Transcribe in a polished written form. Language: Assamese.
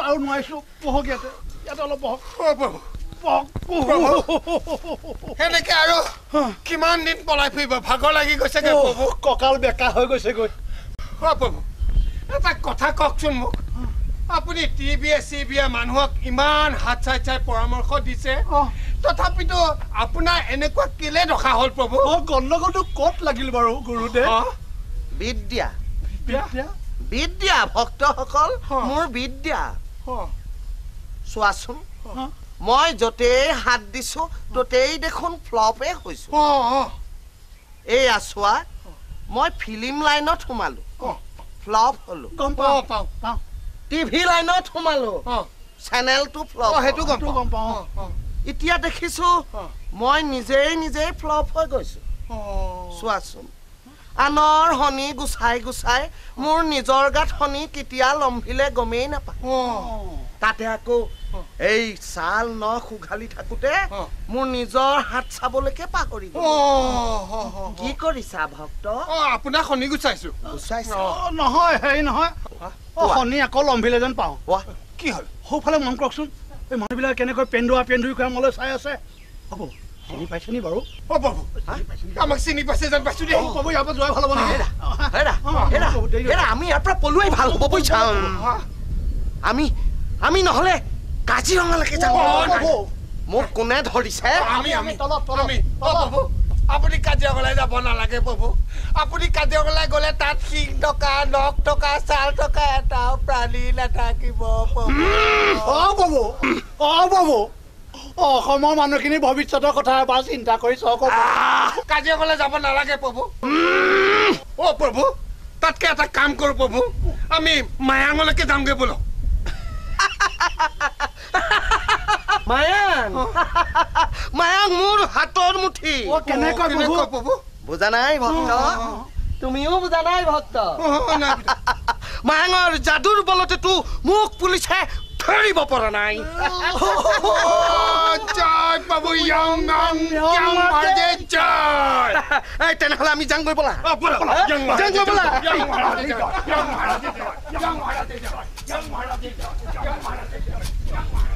আৰু নোৱাৰিছোঁ বহক ইয়াতে অলপ বহক সেনেকে আৰু কিমান দিন পলাই ফুৰিব ভাগৰ লাগি গৈছেগৈ প্ৰভু কঁকাল বেকা হৈ গৈছেগৈ প্ৰভু এটা কথা কওকচোন মোক আপুনি টিভিয়ে মানুহক ইমান হাত চাই পৰামৰ্শ দিছে তথাপিতো আপোনাৰ এনেকুৱা কেলে দখা হ'ল প্ৰভু গণ্ডগোলটো ক'ত লাগিল বাৰু গুৰুদেৱ বিদ্যা ভক্তসকল মোৰ বিদ্যা চোৱাচোন মই য'তেই হাত দিছো ত'তেই দেখোন ফ্লপে হৈছো এইয়া চোৱা মই ফিল্ম লাইনত সোমালো ফ্লপ হলো গম পাওঁ টিভি লাইনত সোমালো চেনেলটো ফ্লপ সেইটো গম পাওঁ এতিয়া দেখিছো মই নিজেই ফ্লপ হৈ গৈছো চোৱাচোন আনৰ হনি গুচাই মোৰ নিজৰ গাত হনি কেতিয়া লম্ভিলে গমেই নাপায় তাতে আকৌ এই চাল নখ উঘালি থাকোতে মোৰ নিজৰ হাত চাবলৈকে পাহৰি গলো কি কৰিছা ভক্ত আপোনাক শনি গুচাইছো নহয় হেৰি নহয় শনি আকৌ লম্ভিলে যেন পাওঁ কি হ'ল সৌফালে মন কৰকচোন এই মানুহবিলাক কেনেকৈ পেন্দুৱা কৰি মোলৈ চাই আছে হ'ব চিনি পাইছে নি বাৰু আমাক চিনি পাইছে যেন পাইছো দেই ক'ব ইয়াৰ পৰা যোৱাই ভাল হ'ব নেকি আমি ইয়াৰ পৰা পলোৱাই ভাল হ'ব বুজিছা আমি নহলে কাজিৰঙালৈকে যাম মোক কোনে ধৰিছে আপুনি কাজিৰঙালৈ যাব নালাগে প্ৰভু আপুনি কাজিৰঙালৈ গ'লে তাত শিং টকা নখ টকা চাল টকা এটাও প্ৰাণী নাথাকিব প্ৰভু অসমৰ মানুহখিনি ভৱিষ্যতৰ কথা এবাৰ চিন্তা কৰি চাওক কাজিৰঙালৈ যাব নালাগে প্ৰভু প্ৰভু তাতকে এটা কাম কৰো প্ৰভু আমি মায়াঙলৈকে যামগে বোলো মায়াং মোৰ হাতৰ মুঠি কেনেকৈ প্ৰভু বুজা নাই ভক্ত তুমিও বুজা নাই ভক্ত মায়াঙৰ যাদুৰ বলতেতো মোক পুলিচে ধৰিব পৰা নাই তেনেহলে আমি যাংগৈ বলা